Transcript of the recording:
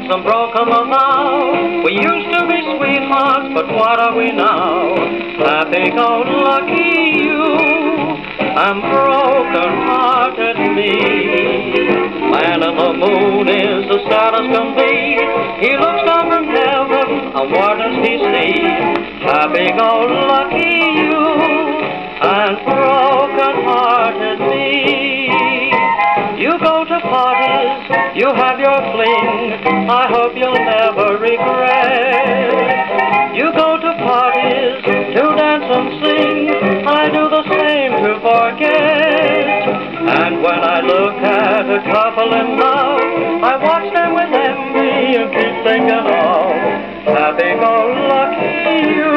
some broke 'em a vow. We used to be sweethearts, but what are we now? Happy-go-lucky you, and broken-hearted me. Man in the moon is the saddest can be. He looks down from heaven, and what does he see? Happy-go-lucky you, and broken-hearted me. You go to parties, you have your fling, I hope you'll never regret. You go to parties to dance and sing, I do the same to forget. And when I look at a couple in love, I watch them with envy and keep thinking of happy-go-lucky you.